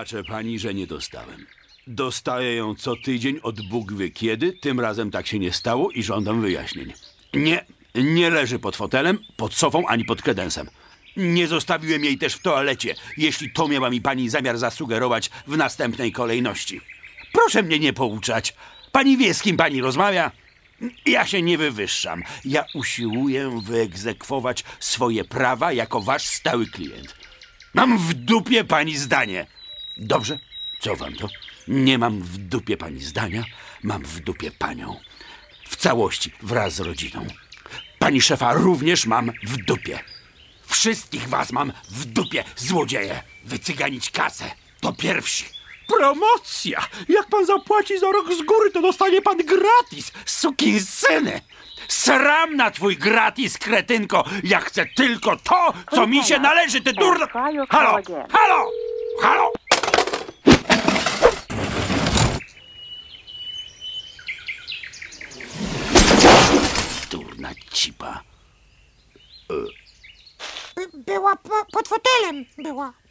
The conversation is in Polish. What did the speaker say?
Wybaczę pani, że nie dostałem. Dostaję ją co tydzień od Bóg wie kiedy. Tym razem tak się nie stało i żądam wyjaśnień. Nie leży pod fotelem, pod sofą ani pod kredensem. Nie zostawiłem jej też w toalecie, jeśli to miała mi pani zamiar zasugerować w następnej kolejności. Proszę mnie nie pouczać. Pani wie, z kim pani rozmawia? Ja się nie wywyższam. Ja usiłuję wyegzekwować swoje prawa jako wasz stały klient. Mam w dupie pani zdanie. Dobrze, cofam to. Nie mam w dupie pani zdania, mam w dupie panią. W całości, wraz z rodziną. Pani szefa również mam w dupie. Wszystkich was mam w dupie, złodzieje. Wycyganić kasę. To pierwsi. Promocja! Jak pan zapłaci za rok z góry, to dostanie pan gratis, sukinsyny! Sram na twój gratis, kretynko! Ja chcę tylko to, co mi się należy, ty durno... Halo! Halo! Halo! Durna cipa. Była pod fotelem, była.